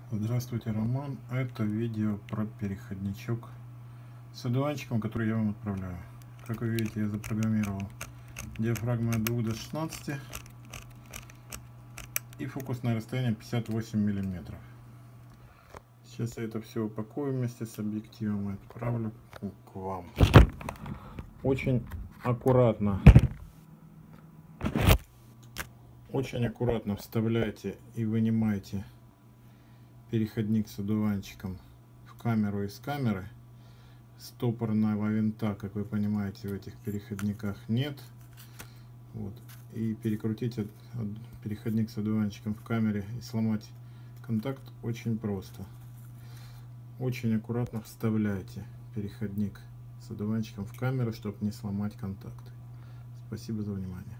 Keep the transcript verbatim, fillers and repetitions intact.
Здравствуйте, Роман. Это видео про переходничок с одуванчиком, который я вам отправляю. Как вы видите, я запрограммировал диафрагму от двух до шестнадцати и фокусное расстояние пятьдесят восемь миллиметров. Сейчас я это все упакую вместе с объективом и отправлю к вам. Очень аккуратно, очень аккуратно вставляйте и вынимайте переходник с одуванчиком в камеру из камеры. Стопорного винта, как вы понимаете, в этих переходниках нет. Вот. И перекрутить переходник с одуванчиком в камере и сломать контакт очень просто. Очень аккуратно вставляйте переходник с одуванчиком в камеру, чтобы не сломать контакты. Спасибо за внимание.